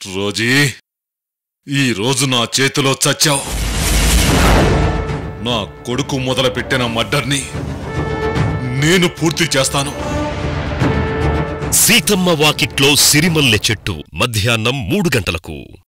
Rosie, ఈ రోజు నా చేతిలో చచ్చావు. నా కొడుకు మొదలుపెట్టిన మర్డర్ని నేను పూర్తి చేస్తాను. సీతమ్మ వాకిట్లో సిరిమల్లె చెట్టు మధ్యాహ్నం 3 గంటలకు.